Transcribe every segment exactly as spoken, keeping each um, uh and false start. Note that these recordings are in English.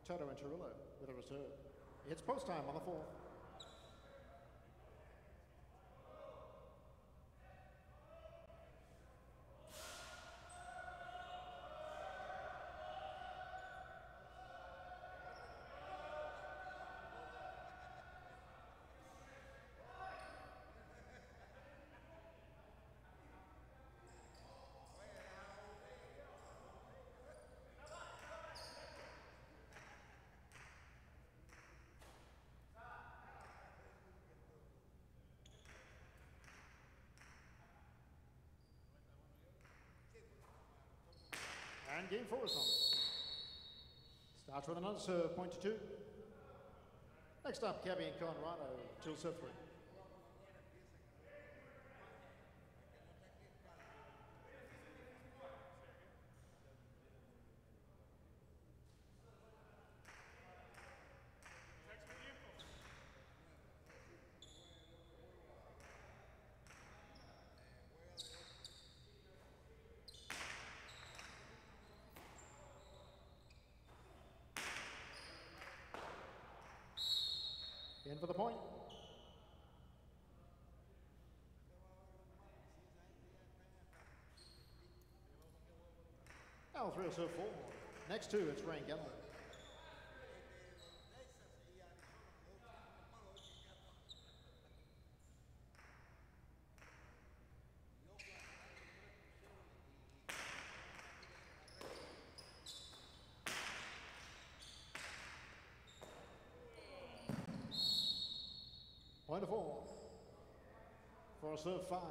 Toto and Cirillo with a reserve. It's post time on the fourth. And game four is on. Starts with an underserve, point to two. Next up, Gabby and Conrado, Jill serve three. In for the point. Now three will serve four. Next two, it's Rain Gallo. Point of four. For a serve five.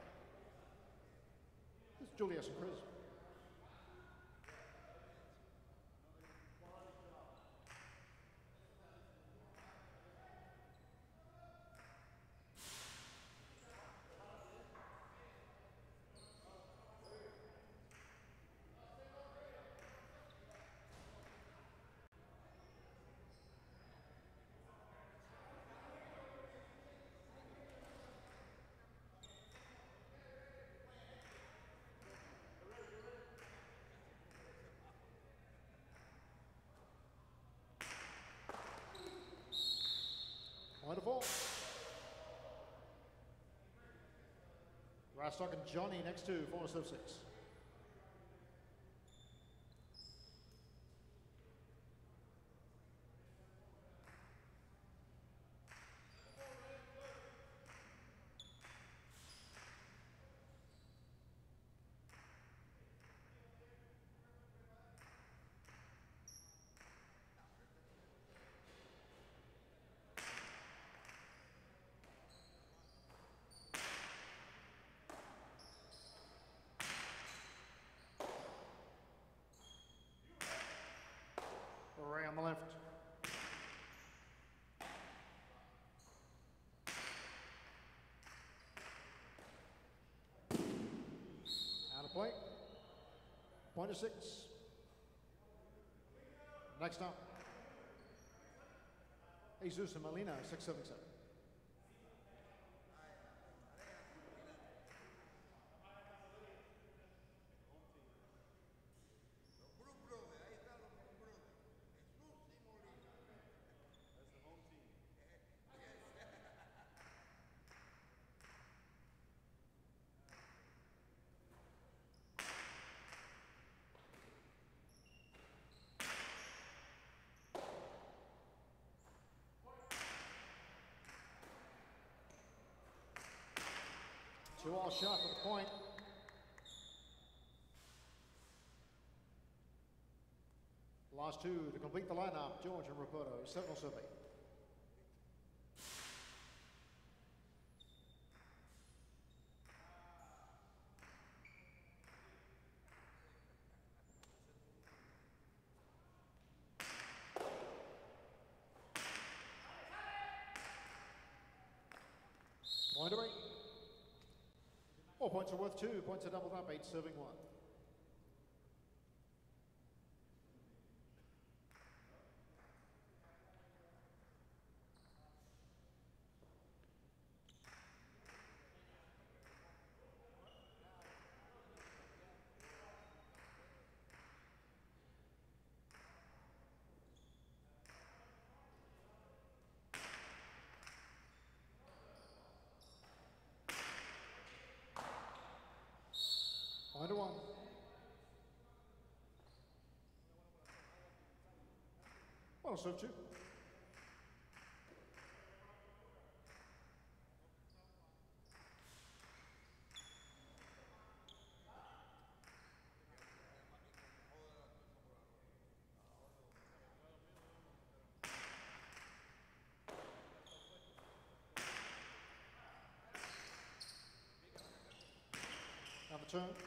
It's Julius and Chris. Wonderful. Rastock and Johnny next to four serve six. Ray on the left. Out of play. Point of six. Next up. Jesus and Molina, six seven seven. Two all shot for the point. Last two to complete the lineup, George and Rapoto, seven oh seven. Point to eight. Four points are worth two, points are doubled up, eight serving one. Well, serve two. Now the turn.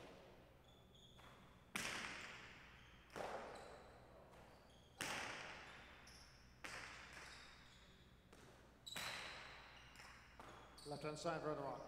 Left hand side, right rock.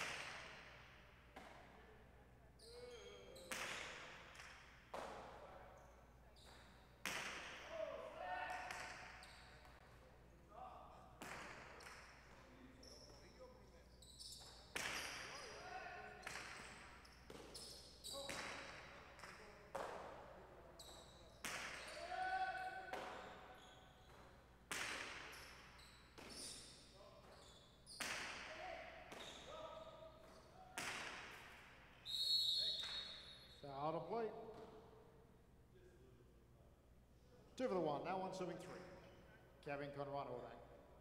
Out of play. Two for the one. Now one serving three. Kevin Conrado back.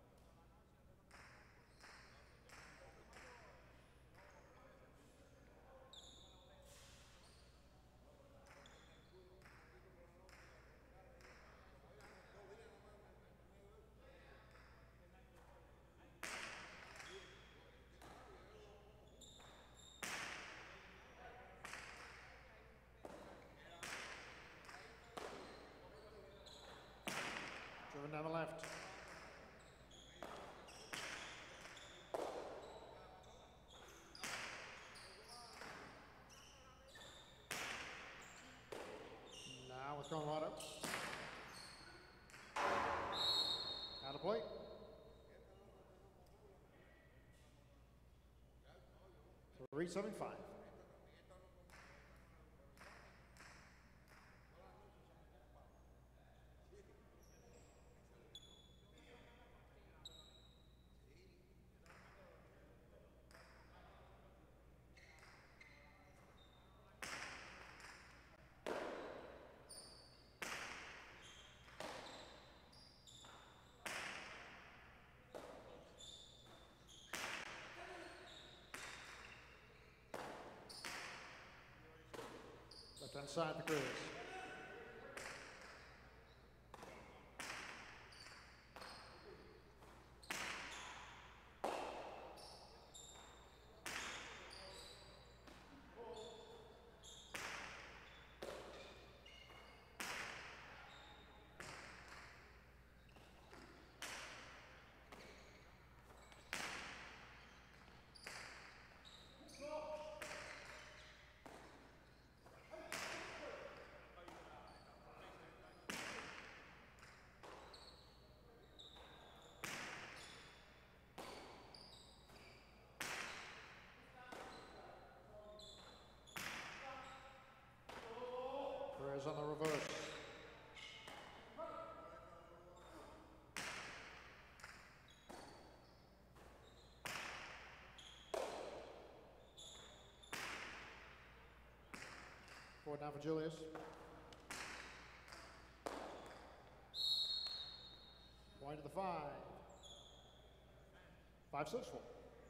Driven down the left. Now with Conrado. Out of play. three seventy-five. Left hand side for Cruz. Perez on the reverse. Forward now for Julius. Point to the five. Five six four.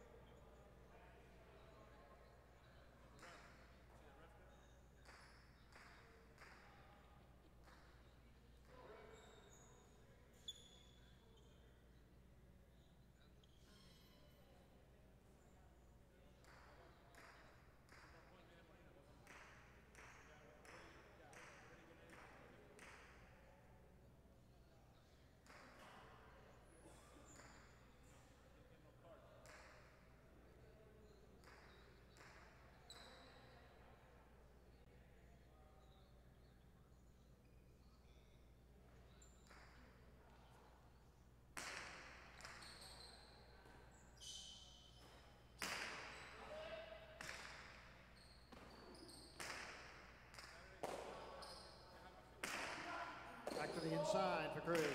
Back to the inside for Cruz.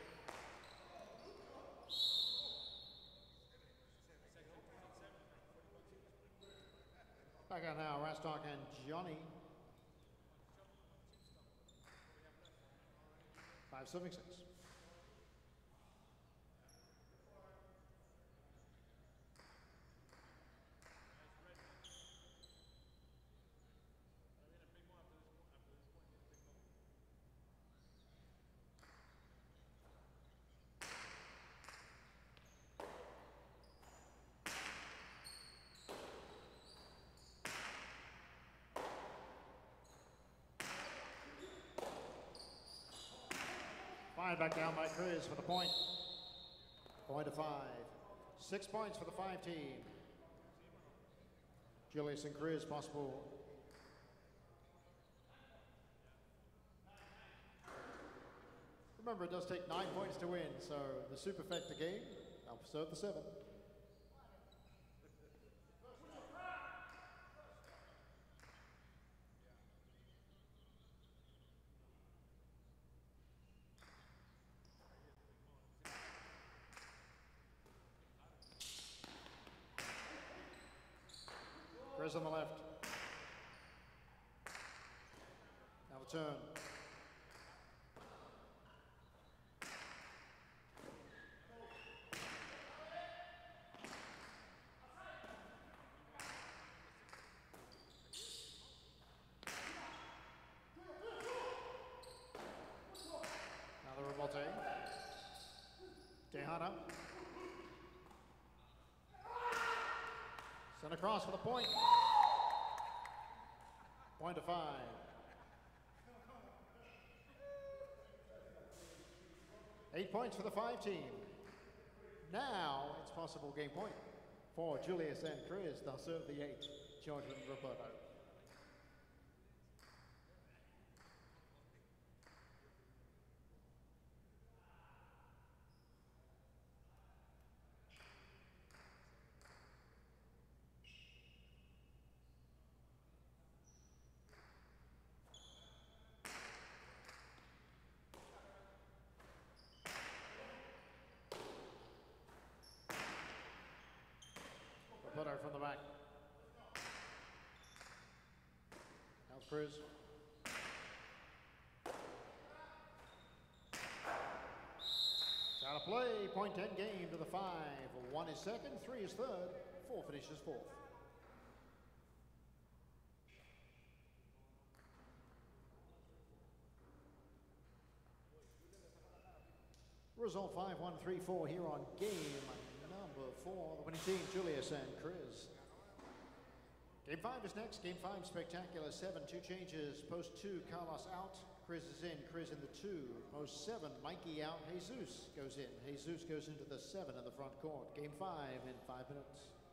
Back out now, Rastock and Johnny. Five serving six. Fired back down by Chris for the point. Point of five. Six points for the five team. Julius and Chris possible. Remember, it does take nine points to win, so the superfecta game, I'll serve the seven. Chris on the left. Now the turn. Now the revolte. Tejada. Sent across for the point. Point to five. Eight points for the five team. Now it's possible game point for Julius and Chris. They'll serve the eight. George and Roberto. Putter from the back. Now Cruz. It's out of play. Point ten game to the five. One is second, three is third, four finishes fourth. Result five one three four here on game number four. The winning team, Julius and Chris. Game five is next. Game five, spectacular seven. Two changes. Post two, Carlos out. Chris is in. Chris in the two. Post seven, Mikey out. Jesus goes in. Jesus goes into the seven in the front court. Game five in five minutes.